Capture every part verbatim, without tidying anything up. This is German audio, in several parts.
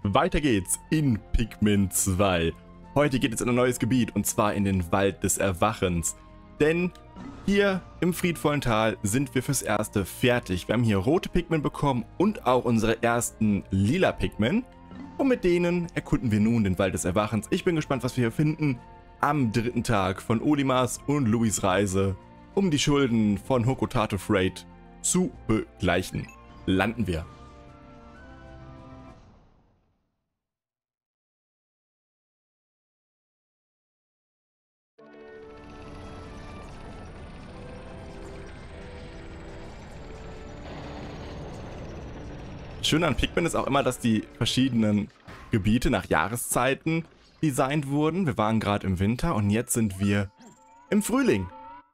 Weiter geht's in Pikmin zwei. Heute geht es in ein neues Gebiet und zwar in den Wald des Erwachens. Denn hier im friedvollen Tal sind wir fürs Erste fertig. Wir haben hier rote Pikmin bekommen und auch unsere ersten lila Pikmin. Und mit denen erkunden wir nun den Wald des Erwachens. Ich bin gespannt, was wir hier finden am dritten Tag von Olimars und Louis Reise, um die Schulden von Hokotato Freight zu begleichen. Landen wir. Schön an Pikmin ist auch immer, dass die verschiedenen Gebiete nach Jahreszeiten designt wurden. Wir waren gerade im Winter und jetzt sind wir im Frühling.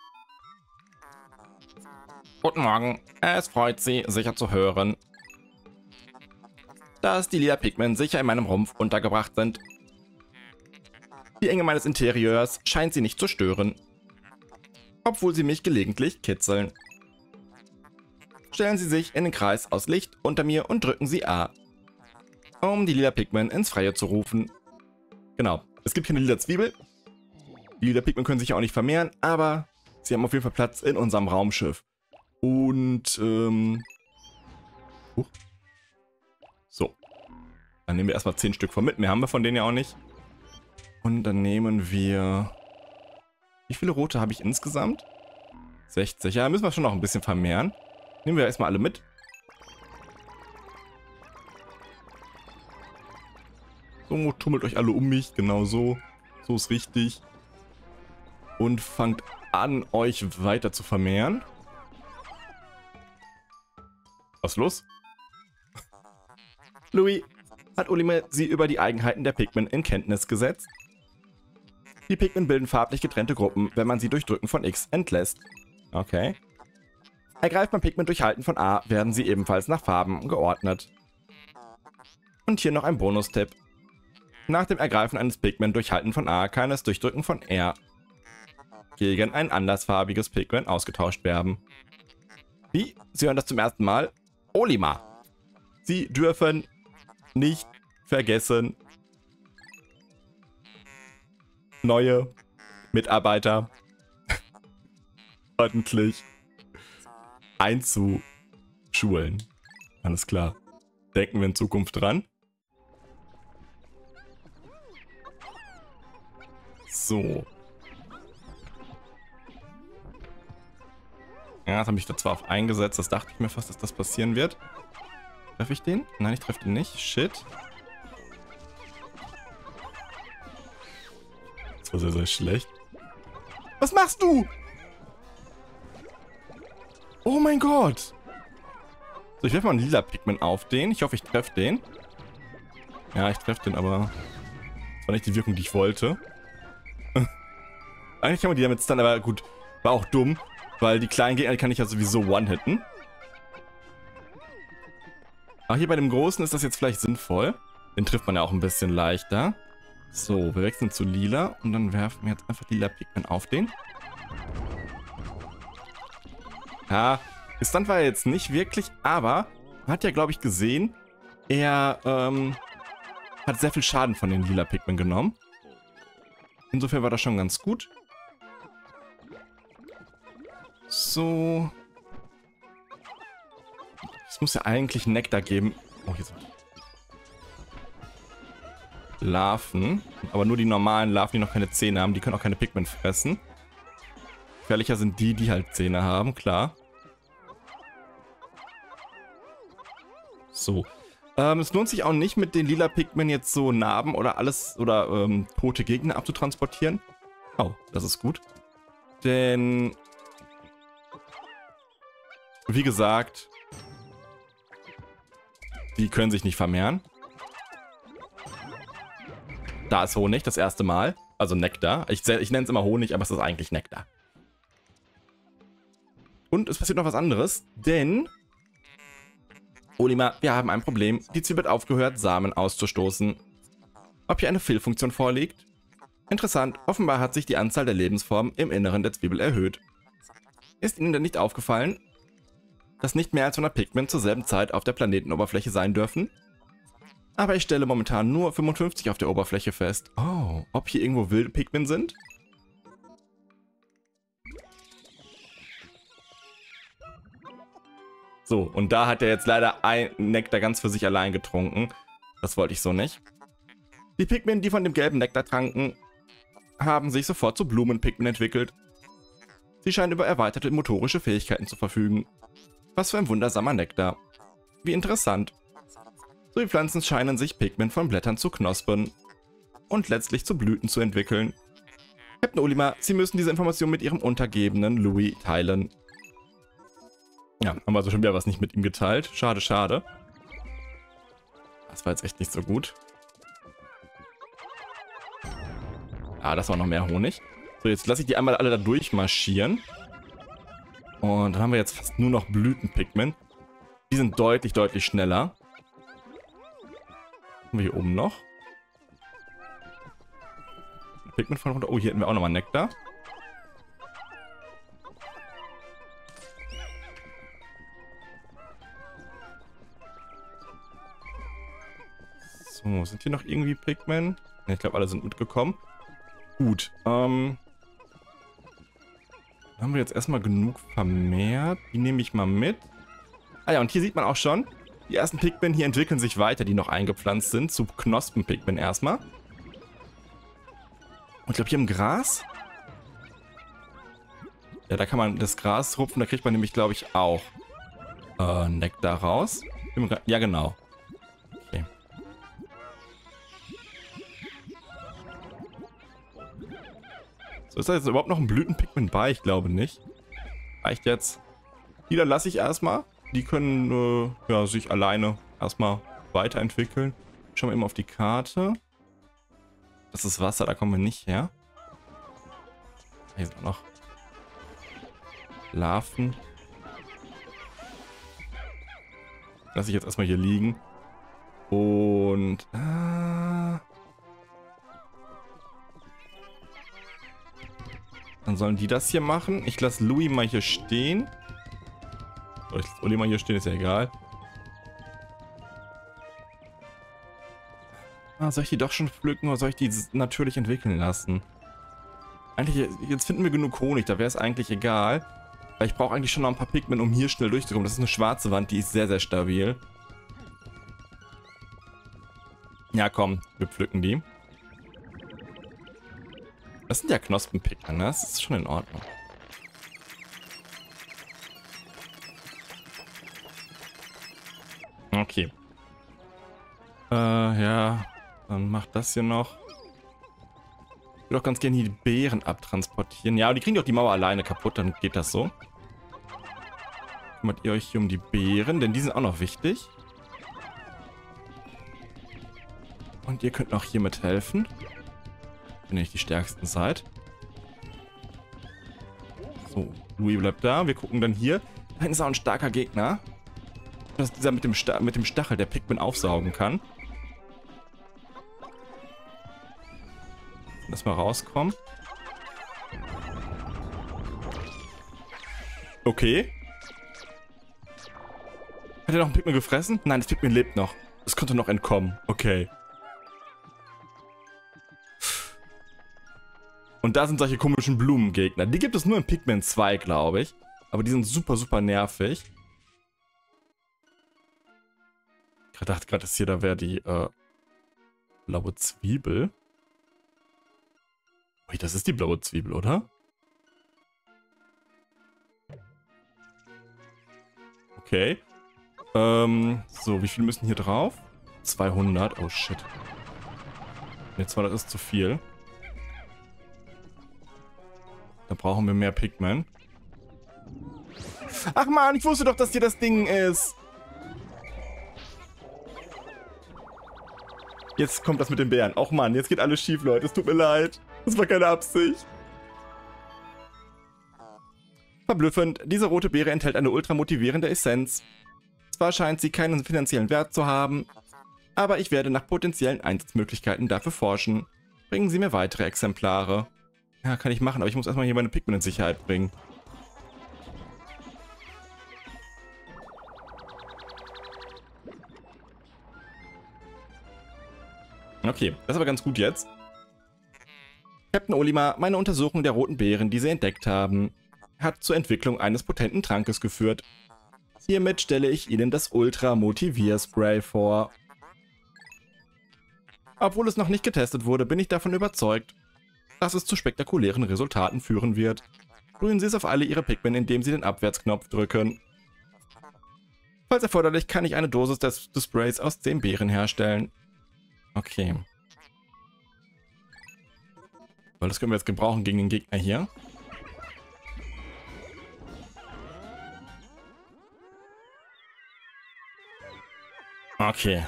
Guten Morgen, es freut Sie, sicher zu hören, dass die lila Pikmin sicher in meinem Rumpf untergebracht sind. Die Enge meines Interieurs scheint Sie nicht zu stören, obwohl sie mich gelegentlich kitzeln. Stellen Sie sich in den Kreis aus Licht unter mir und drücken Sie A, um die lila Pikmin ins Freie zu rufen. Genau, es gibt keine lila Zwiebel. Die lila Pikmin können sich ja auch nicht vermehren, aber sie haben auf jeden Fall Platz in unserem Raumschiff. Und, ähm... Uh. So. Dann nehmen wir erstmal zehn Stück von mit. Mehr haben wir von denen ja auch nicht. Und dann nehmen wir... Wie viele rote habe ich insgesamt? sechzig. Ja, müssen wir schon noch ein bisschen vermehren. Nehmen wir erstmal alle mit. So, tummelt euch alle um mich. Genau so. So ist richtig. Und fangt an, euch weiter zu vermehren. Was ist los? Louis, hat Olimar Sie über die Eigenheiten der Pikmin in Kenntnis gesetzt? Die Pikmin bilden farblich getrennte Gruppen, wenn man sie durch Drücken von X entlässt. Okay. Ergreift man Pikmin durch Halten von A, werden sie ebenfalls nach Farben geordnet. Und hier noch ein Bonustipp. Nach dem Ergreifen eines Pikmin durch Halten von A kann es durch Drücken von R gegen ein andersfarbiges Pikmin ausgetauscht werden. Wie? Sie hören das zum ersten Mal? Olimar. Sie dürfen nicht vergessen, neue Mitarbeiter ordentlich einzuschulen. Alles klar. Denken wir in Zukunft dran. So. Ja, das habe ich da zwar auf eingesetzt, das dachte ich mir fast, dass das passieren wird. Treffe ich den? Nein, ich treffe den nicht. Shit. Das war sehr, sehr schlecht. Was machst du? Oh mein Gott. So, ich werfe mal einen lila Pikmin auf den. Ich hoffe, ich treffe den. Ja, ich treffe den, aber das war nicht die Wirkung, die ich wollte. Eigentlich kann man die damit stunnen, aber gut, war auch dumm, weil die kleinen Gegner, die kann ich ja sowieso one-hitten. Aber hier bei dem Großen ist das jetzt vielleicht sinnvoll. Den trifft man ja auch ein bisschen leichter. So, wir wechseln zu lila und dann werfen wir jetzt einfach lila Pikmin auf den. Ja, gestunt war er jetzt nicht wirklich, aber man hat ja, glaube ich, gesehen, er ähm, hat sehr viel Schaden von den lila Pikmin genommen. Insofern war das schon ganz gut. So. Es muss ja eigentlich Nektar geben. Oh, hier sind Larven. Aber nur die normalen Larven, die noch keine Zähne haben. Die können auch keine Pikmin fressen. Gefährlicher sind die, die halt Zähne haben, klar. So. Ähm, es lohnt sich auch nicht, mit den lila Pikmin jetzt so Narben oder alles oder ähm, tote Gegner abzutransportieren. Oh, das ist gut. Denn, wie gesagt, die können sich nicht vermehren. Da ist Honig, das erste Mal. Also Nektar. Ich, ich nenne es immer Honig, aber es ist eigentlich Nektar. Und es passiert noch was anderes, denn Olimar, wir haben ein Problem. Die Zwiebel hat aufgehört, Samen auszustoßen. Ob hier eine Fehlfunktion vorliegt? Interessant, offenbar hat sich die Anzahl der Lebensformen im Inneren der Zwiebel erhöht. Ist Ihnen denn nicht aufgefallen, dass nicht mehr als hundert Pikmin zur selben Zeit auf der Planetenoberfläche sein dürfen? Aber ich stelle momentan nur fünfundfünfzig auf der Oberfläche fest. Oh, ob hier irgendwo wilde Pikmin sind? So, und da hat er jetzt leider ein Nektar ganz für sich allein getrunken. Das wollte ich so nicht. Die Pikmin, die von dem gelben Nektar tranken, haben sich sofort zu Blumenpikmin entwickelt. Sie scheinen über erweiterte motorische Fähigkeiten zu verfügen. Was für ein wundersamer Nektar. Wie interessant. So wie Pflanzen scheinen sich Pikmin von Blättern zu Knospen und letztlich zu Blüten zu entwickeln. Captain Olimar, Sie müssen diese Information mit Ihrem Untergebenen Louis teilen. Ja, haben wir also schon wieder was nicht mit ihm geteilt. Schade, schade. Das war jetzt echt nicht so gut. Ah, das war noch mehr Honig. So, jetzt lasse ich die einmal alle da durchmarschieren. Und dann haben wir jetzt fast nur noch Blütenpigment. Die sind deutlich, deutlich schneller. Haben wir hier oben noch. Pigment von runter. Oh, hier hätten wir auch nochmal Nektar. So, sind hier noch irgendwie Pigment? Ne, ich glaube, alle sind mitgekommen. Gut, ähm... dann haben wir jetzt erstmal genug vermehrt. Die nehme ich mal mit. Ah ja, und hier sieht man auch schon, die ersten Pigmen hier entwickeln sich weiter, die noch eingepflanzt sind. Zu Knospen-Pigmen erstmal. Und ich glaube, hier im Gras... ja, da kann man das Gras rupfen. Da kriegt man nämlich, glaube ich, auch äh, Nektar raus. Ja, genau. Okay. So, ist da jetzt überhaupt noch ein Blütenpigment bei? Ich glaube nicht. Reicht jetzt. Die da lasse ich erstmal. Die können äh, ja, sich alleine erstmal weiterentwickeln. Schauen wir eben auf die Karte. Das ist Wasser, da kommen wir nicht her. Hier sind noch Larven. Lasse ich jetzt erstmal hier liegen. Und... Äh, dann sollen die das hier machen. Ich lasse Louis mal hier stehen. Soll ich lasse Uli mal hier stehen, ist ja egal. Ah, soll ich die doch schon pflücken oder soll ich die natürlich entwickeln lassen? Eigentlich, jetzt finden wir genug Honig, da wäre es eigentlich egal. Weil ich brauche eigentlich schon noch ein paar Pigment, um hier schnell durchzukommen. Das ist eine schwarze Wand, die ist sehr, sehr stabil. Ja, komm, wir pflücken die. Das sind ja Knospenpigment, ne? Das ist schon in Ordnung. Okay. Äh, ja. Dann macht das hier noch. Ich würde auch ganz gerne hier die Beeren abtransportieren. Ja, aber die kriegen doch die Mauer alleine kaputt, dann geht das so. Kümmert ihr euch hier um die Beeren, denn die sind auch noch wichtig. Und ihr könnt noch hier mithelfen. Wenn ihr nicht die stärksten seid. So, Louis bleibt da. Wir gucken dann hier. Da hinten ist auch ein starker Gegner. Das ist dieser mit dem, Sta mit dem Stachel, der Pikmin aufsaugen kann. Lass mal rauskommen. Okay. Hat er noch einen Pikmin gefressen? Nein, das Pikmin lebt noch. Es konnte noch entkommen. Okay. Und da sind solche komischen Blumengegner. Die gibt es nur in Pikmin zwei, glaube ich. Aber die sind super, super nervig. Ich dachte gerade, dass hier da wäre die äh, blaue Zwiebel. Ui, das ist die blaue Zwiebel, oder? Okay. Ähm, so, wie viel müssen hier drauf? zweihundert. Oh, shit. Ne, zweihundert ist zu viel. Da brauchen wir mehr Pigment. Ach man, ich wusste doch, dass hier das Ding ist. Jetzt kommt das mit den Bären. Och Mann, jetzt geht alles schief, Leute. Es tut mir leid. Das war keine Absicht. Verblüffend, diese rote Beere enthält eine ultra motivierende Essenz. Zwar scheint sie keinen finanziellen Wert zu haben, aber ich werde nach potenziellen Einsatzmöglichkeiten dafür forschen. Bringen Sie mir weitere Exemplare. Ja, kann ich machen, aber ich muss erstmal hier meine Pigment in Sicherheit bringen. Okay, das ist aber ganz gut jetzt. Captain Olimar, meine Untersuchung der roten Beeren, die Sie entdeckt haben, hat zur Entwicklung eines potenten Trankes geführt. Hiermit stelle ich Ihnen das Ultra-Motivier-Spray vor. Obwohl es noch nicht getestet wurde, bin ich davon überzeugt, dass es zu spektakulären Resultaten führen wird. Sprühen Sie es auf alle Ihre Pikmin, indem Sie den Abwärtsknopf drücken. Falls erforderlich, kann ich eine Dosis des, des Sprays aus zehn Beeren herstellen. Okay. Weil das können wir jetzt gebrauchen gegen den Gegner hier. Okay.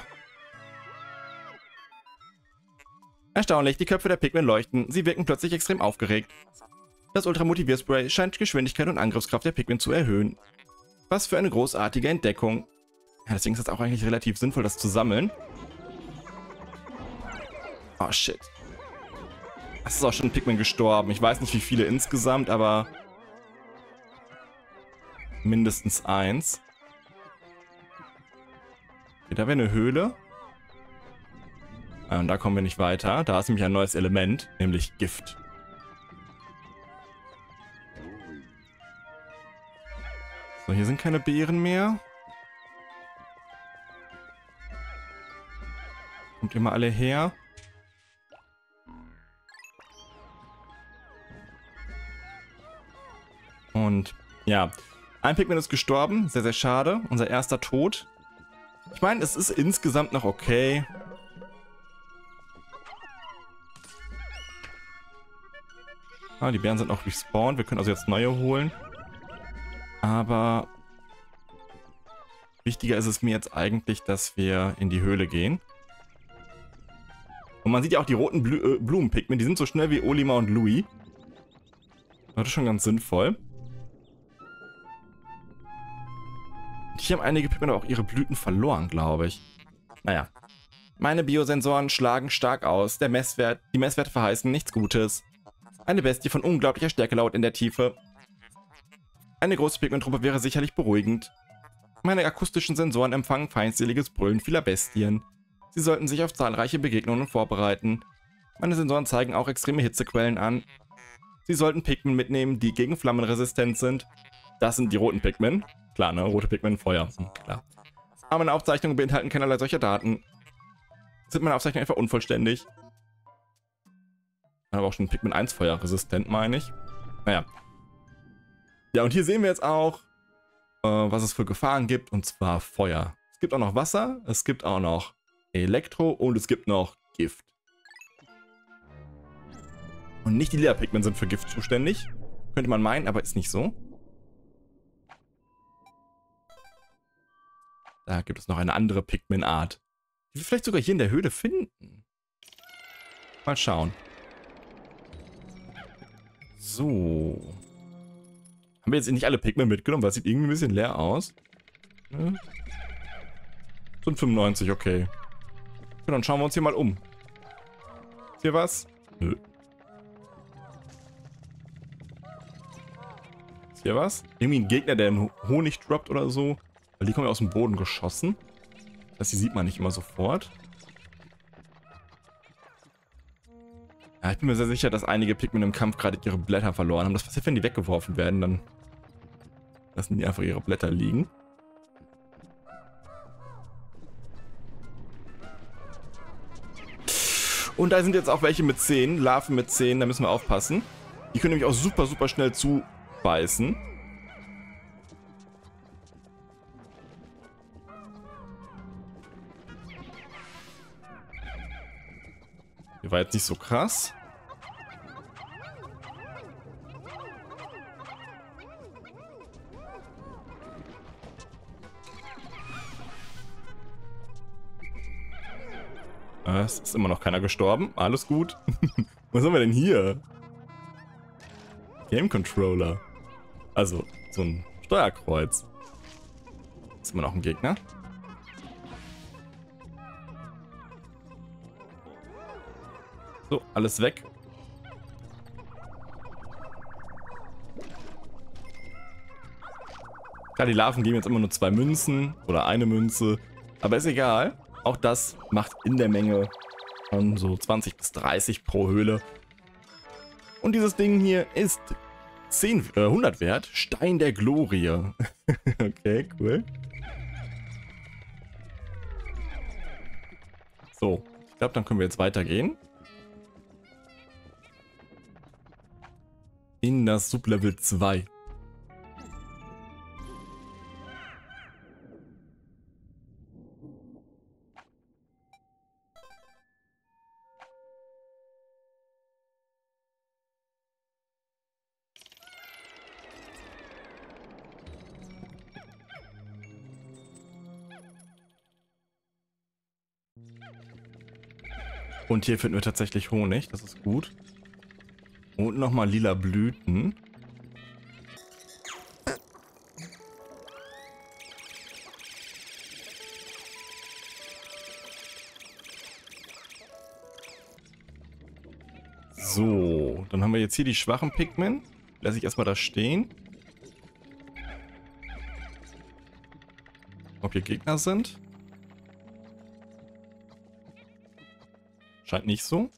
Erstaunlich, die Köpfe der Pikmin leuchten. Sie wirken plötzlich extrem aufgeregt. Das Ultramotivierspray scheint Geschwindigkeit und Angriffskraft der Pikmin zu erhöhen. Was für eine großartige Entdeckung. Ja, deswegen ist es auch eigentlich relativ sinnvoll, das zu sammeln. Oh, shit. Es ist auch schon ein Pikmin gestorben. Ich weiß nicht, wie viele insgesamt, aber mindestens eins. Okay, da wäre eine Höhle. Und da kommen wir nicht weiter. Da ist nämlich ein neues Element, nämlich Gift. So, hier sind keine Beeren mehr. Kommt ihr mal alle her. Und ja, ein Pikmin ist gestorben. Sehr, sehr schade. Unser erster Tod. Ich meine, es ist insgesamt noch okay. Ah, die Bären sind noch respawned. Wir können also jetzt neue holen. Aber wichtiger ist es mir jetzt eigentlich, dass wir in die Höhle gehen. Und man sieht ja auch die roten Blu äh, Blumen-Pikmin. Die sind so schnell wie Olimar und Louis. Das ist schon ganz sinnvoll. Hier haben einige Pikmin aber auch ihre Blüten verloren, glaube ich. Naja. Meine Biosensoren schlagen stark aus. Der Messwert, die Messwerte verheißen nichts Gutes. Eine Bestie von unglaublicher Stärke laut in der Tiefe. Eine große Pikmin-Truppe wäre sicherlich beruhigend. Meine akustischen Sensoren empfangen feindseliges Brüllen vieler Bestien. Sie sollten sich auf zahlreiche Begegnungen vorbereiten. Meine Sensoren zeigen auch extreme Hitzequellen an. Sie sollten Pikmin mitnehmen, die gegen Flammen resistent sind. Das sind die roten Pikmin. Klar, ne? Rote Pikmin, Feuer. Hm, klar. Aber meine Aufzeichnungen beinhalten keinerlei solcher Daten. Sind meine Aufzeichnungen einfach unvollständig? Aber auch schon Pikmin eins Feuer resistent, meine ich. Naja. Ja, und hier sehen wir jetzt auch, äh, was es für Gefahren gibt, und zwar Feuer. Es gibt auch noch Wasser, es gibt auch noch Elektro und es gibt noch Gift. Und nicht die Lila-Pikmin sind für Gift zuständig. Könnte man meinen, aber ist nicht so. Da gibt es noch eine andere Pikmin-Art, die wir vielleicht sogar hier in der Höhle finden. Mal schauen. So. Haben wir jetzt nicht alle Pikmin mitgenommen, weil es sieht irgendwie ein bisschen leer aus. Ne? Sind fünfundneunzig, okay. Ja, dann schauen wir uns hier mal um. Ist hier was? Nö. Ist hier was? Irgendwie ein Gegner, der einen Honig droppt oder so. Weil die kommen ja aus dem Boden geschossen. Das die sieht man nicht immer sofort. Ja, ich bin mir sehr sicher, dass einige Pikmin im Kampf gerade ihre Blätter verloren haben. Das passiert, wenn die weggeworfen werden, dann lassen die einfach ihre Blätter liegen. Und da sind jetzt auch welche mit zehn, Larven mit zehn, da müssen wir aufpassen. Die können nämlich auch super, super schnell zubeißen. Die war jetzt nicht so krass. Es ist immer noch keiner gestorben. Alles gut. Was haben wir denn hier? Game Controller. Also, so ein Steuerkreuz. Ist immer noch ein Gegner. So, alles weg. Klar, die Larven geben jetzt immer nur zwei Münzen oder eine Münze. Aber ist egal. Auch das macht in der Menge Und so zwanzig bis dreißig pro Höhle. Und dieses Ding hier ist zehn, äh, hundert wert. Stein der Glorie. Okay, cool. So, ich glaube, dann können wir jetzt weitergehen. In das Sublevel zwei. Und hier finden wir tatsächlich Honig, das ist gut. Und nochmal lila Blüten. So, dann haben wir jetzt hier die schwachen Pikmin. Lass ich erstmal da stehen. Ob hier Gegner sind? Scheint nicht so.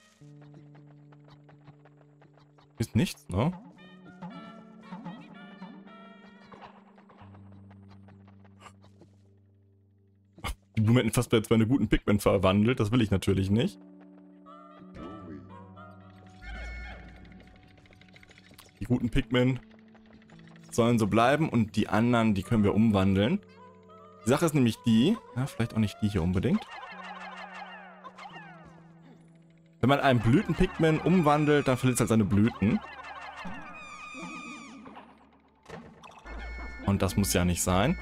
Ist nichts, ne? Die Blume hätten fast bei zwei guten Pikmin verwandelt. Das will ich natürlich nicht. Die guten Pikmin sollen so bleiben und die anderen, die können wir umwandeln. Die Sache ist nämlich die, ja, vielleicht auch nicht die hier unbedingt. Wenn man einen Blüten-Pikmin umwandelt, dann verliert es halt seine Blüten. Und das muss ja nicht sein.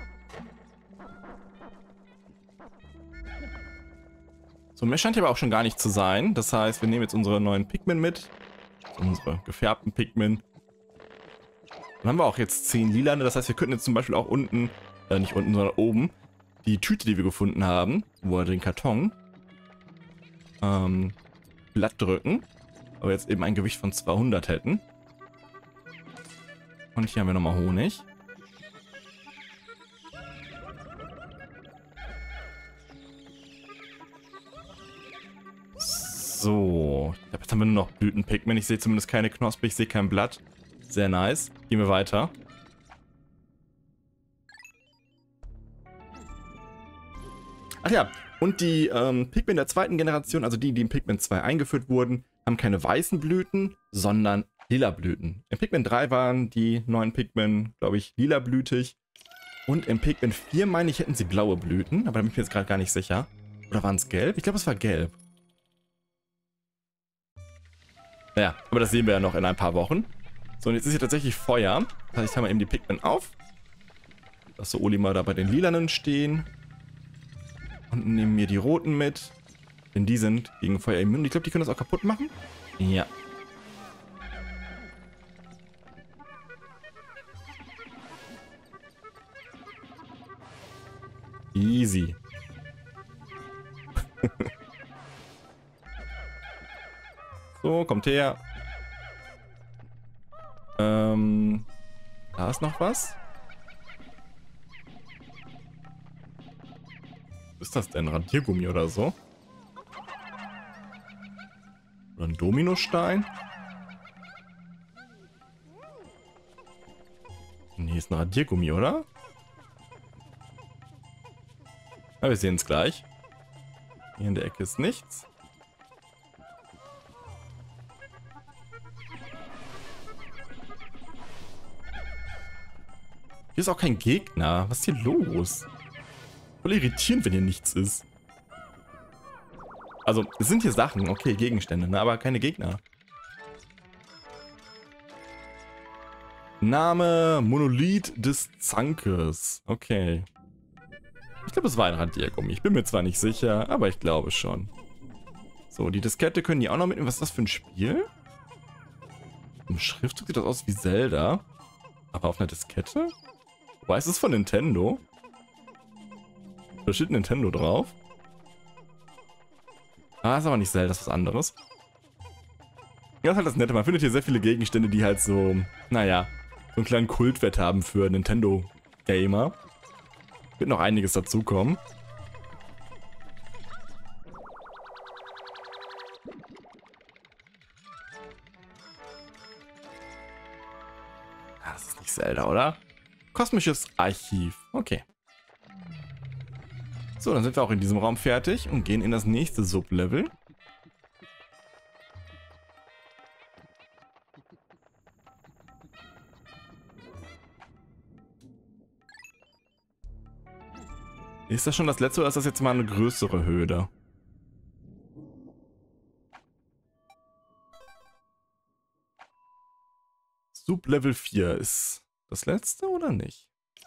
So, mehr scheint hier aber auch schon gar nicht zu sein. Das heißt, wir nehmen jetzt unsere neuen Pikmin mit. Unsere gefärbten Pikmin. Dann haben wir auch jetzt zehn lilane. Das heißt, wir könnten jetzt zum Beispiel auch unten, äh, nicht unten, sondern oben, die Tüte, die wir gefunden haben, wo wir den Karton, ähm, glatt drücken. Aber jetzt eben ein Gewicht von zweihundert hätten. Und hier haben wir nochmal Honig. So, ich glaube, jetzt haben wir nur noch Blütenpigment. Ich sehe zumindest keine Knospe, ich sehe kein Blatt. Sehr nice. Gehen wir weiter. Ach ja, und die ähm, Pikmin der zweiten Generation, also die, die in Pikmin zwei eingeführt wurden, haben keine weißen Blüten, sondern lila Blüten. In Pikmin drei waren die neuen Pikmin, glaube ich, lila blütig. Und in Pikmin vier, meine ich, hätten sie blaue Blüten, aber da bin ich mir jetzt gerade gar nicht sicher. Oder waren es gelb? Ich glaube, es war gelb. Naja, aber das sehen wir ja noch in ein paar Wochen. So, und jetzt ist hier tatsächlich Feuer. Das heißt, ich habe mal eben die Pikmin auf. Lass so Olimar da bei den lilanen stehen. Und nehmen mir die roten mit. Denn die sind gegen Feuer immun. Ich glaube, die können das auch kaputt machen. Ja. Easy. So, kommt her. Ähm, da ist noch was. Was ist das denn? Radiergummi oder so? Oder ein Dominostein? Nee, ist ein Radiergummi, oder? Ja, wir sehen es gleich. Hier in der Ecke ist nichts. Hier ist auch kein Gegner. Was ist hier los? Voll irritierend, wenn hier nichts ist. Also, es sind hier Sachen, okay, Gegenstände, ne? Aber keine Gegner. Name Monolith des Zankes. Okay. Ich glaube, es war ein Radiergummi. Ich bin mir zwar nicht sicher, aber ich glaube schon. So, die Diskette können die auch noch mitnehmen. Was ist das für ein Spiel? Im Schriftzug sieht das aus wie Zelda. Aber auf einer Diskette? Wobei, ist es von Nintendo? Da steht Nintendo drauf. Ah, ist aber nicht Zelda, das ist was anderes. Ja, das ist halt das Nette. Man findet hier sehr viele Gegenstände, die halt so, naja, so einen kleinen Kultwert haben für Nintendo-Gamer. Wird noch einiges dazukommen. das ist nicht Zelda, oder? Kosmisches Archiv. Okay. So, dann sind wir auch in diesem Raum fertig und gehen in das nächste Sublevel. Ist das schon das letzte oder ist das jetzt mal eine größere Höhle? Sublevel vier ist das letzte oder nicht?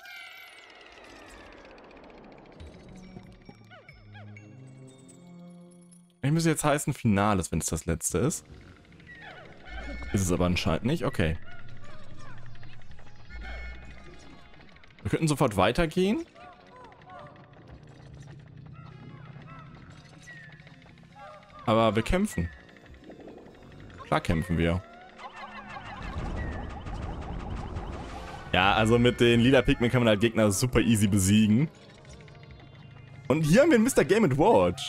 Ich müsste jetzt heißen Finales, wenn es das letzte ist. Ist es aber anscheinend nicht. Okay. Wir könnten sofort weitergehen. Aber wir kämpfen. Klar kämpfen wir. Ja, also mit den lila Pikmin kann man halt Gegner super easy besiegen. Und hier haben wir einen Mister Game and Watch.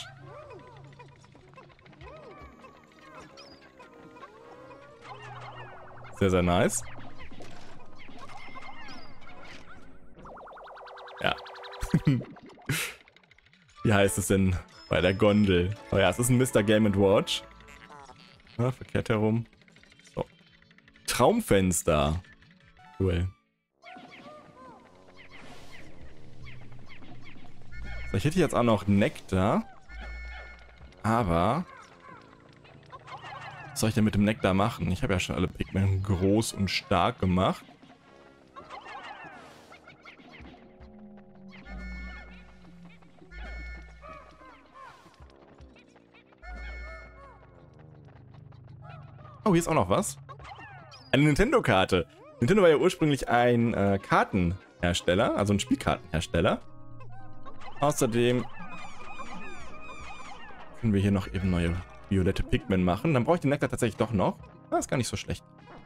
Sehr, sehr nice. Ja. Wie heißt es denn bei der Gondel? Oh ja, es ist ein Mister Game and Watch. Ja, verkehrt herum. So. Traumfenster. Cool. So, ich hätte jetzt auch noch Nektar. Aber was soll ich denn mit dem Nektar machen? Ich habe ja schon alle Pikmin groß und stark gemacht. Oh, hier ist auch noch was. Eine Nintendo-Karte. Nintendo war ja ursprünglich ein äh, Kartenhersteller, also ein Spielkartenhersteller. Außerdem können wir hier noch eben neue violette Pikmin machen. Dann brauche ich den Nektar tatsächlich doch noch. Das ist gar nicht so schlecht.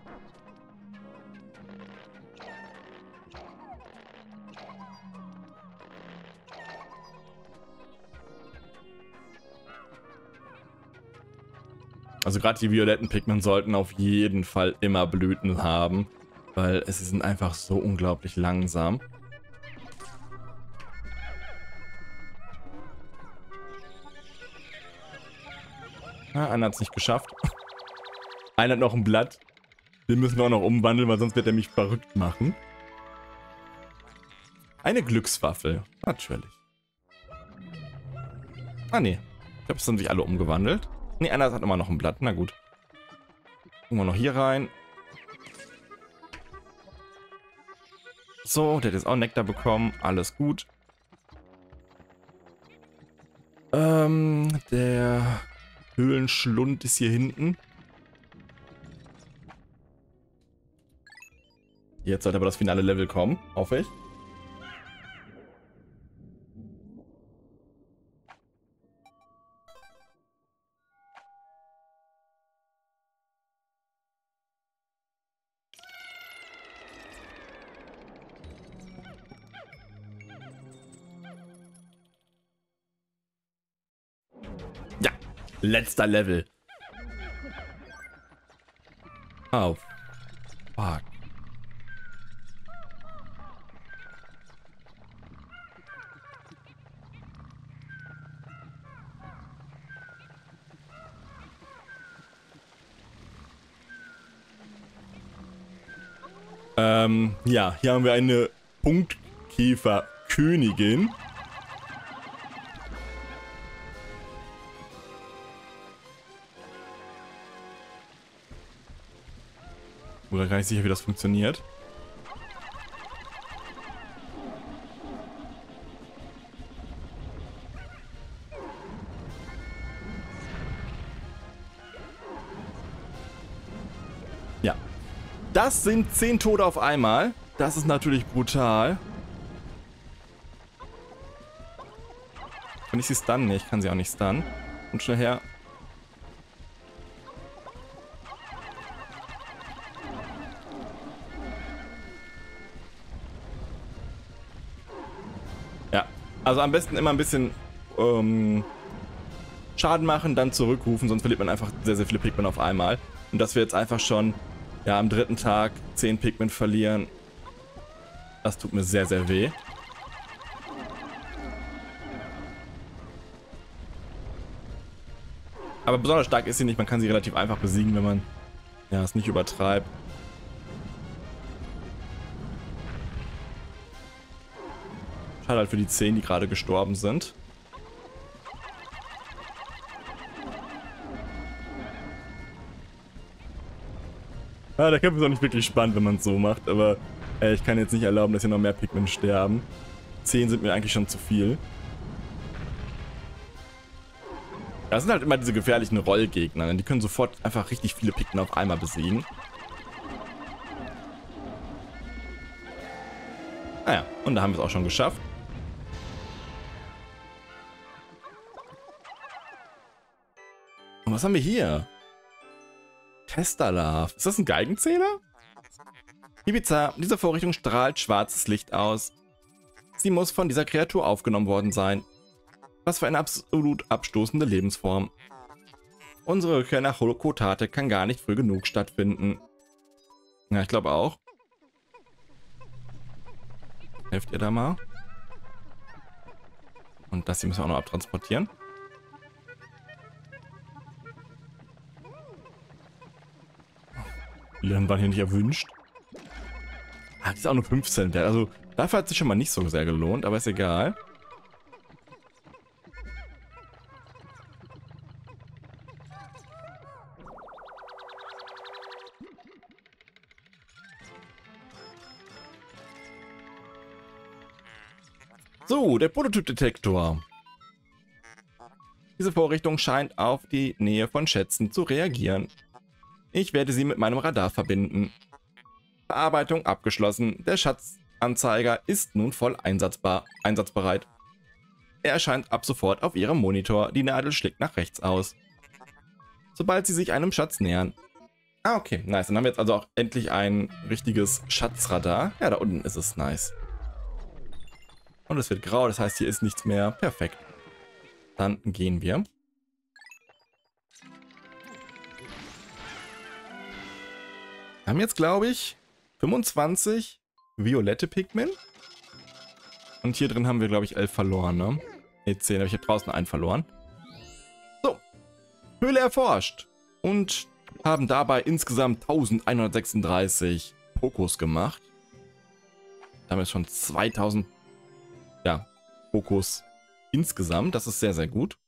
Also gerade die violetten Pikmin sollten auf jeden Fall immer Blüten haben, weil sie sind einfach so unglaublich langsam. Ah, einer hat es nicht geschafft. Einer hat noch ein Blatt. Den müssen wir auch noch umwandeln, weil sonst wird er mich verrückt machen. Eine Glückswaffel. Natürlich. Ah, nee. Ich glaube, es sind sich alle umgewandelt. Nee, einer hat immer noch ein Blatt. Na gut. Gucken wir noch hier rein. So, der hat jetzt auch Nektar bekommen. Alles gut. Ähm, der Höhlenschlund ist hier hinten. Jetzt sollte aber das finale Level kommen, hoffe ich. Ja, letzter Level. Oh, fuck. Ähm, ja, hier haben wir eine Punktkäferkönigin. Ich bin gar nicht sicher, wie das funktioniert. Ja. Das sind zehn Tote auf einmal. Das ist natürlich brutal. Kann ich sie stunnen? Nee, ich kann sie auch nicht stunnen. Und schnell her. Ja, also am besten immer ein bisschen ähm, Schaden machen, dann zurückrufen, sonst verliert man einfach sehr, sehr viele Pikmin auf einmal. Und dass wir jetzt einfach schon Ja, am dritten Tag zehn Pikmin verlieren. Das tut mir sehr, sehr weh. Aber besonders stark ist sie nicht. Man kann sie relativ einfach besiegen, wenn man ja, es nicht übertreibt. Schade halt für die zehn, die gerade gestorben sind. Ah, der Kampf ist auch nicht wirklich spannend, wenn man es so macht, aber äh, ich kann jetzt nicht erlauben, dass hier noch mehr Pikmin sterben. zehn sind mir eigentlich schon zu viel. Das sind halt immer diese gefährlichen Rollgegner, die können sofort einfach richtig viele Pikmin auf einmal besiegen. Naja, und da haben wir es auch schon geschafft. Und was haben wir hier? Testalav. Ist das ein Geigenzähler? Ibiza, diese Vorrichtung strahlt schwarzes Licht aus. Sie muss von dieser Kreatur aufgenommen worden sein. Was für eine absolut abstoßende Lebensform. Unsere Rückkehr nach Holokotate kann gar nicht früh genug stattfinden. Ja, ich glaube auch. Helft ihr da mal? Und das hier müssen wir auch noch abtransportieren. Die Lernen waren hier nicht erwünscht. Ah, die ist auch nur fünfzehn wert. Also dafür hat es sich schon mal nicht so sehr gelohnt, aber ist egal. So, der Prototyp-Detektor. Diese Vorrichtung scheint auf die Nähe von Schätzen zu reagieren. Ich werde sie mit meinem Radar verbinden. Verarbeitung abgeschlossen. Der Schatzanzeiger ist nun voll einsatzbar, einsatzbereit. Er erscheint ab sofort auf Ihrem Monitor. Die Nadel schlägt nach rechts aus. Sobald Sie sich einem Schatz nähern. Ah, okay, nice. Dann haben wir jetzt also auch endlich ein richtiges Schatzradar. Ja, da unten ist es nice. Und es wird grau, das heißt, hier ist nichts mehr. Perfekt. Dann gehen wir. Wir haben jetzt, glaube ich, fünfundzwanzig violette Pikmin. Und hier drin haben wir, glaube ich, elf verloren, ne? Ne, zehn, aber ich habe draußen einen verloren. So. Höhle erforscht. Und haben dabei insgesamt elfhundertsechsunddreißig Pokos gemacht. Damit schon zweitausend ja, Pokos insgesamt. Das ist sehr, sehr gut.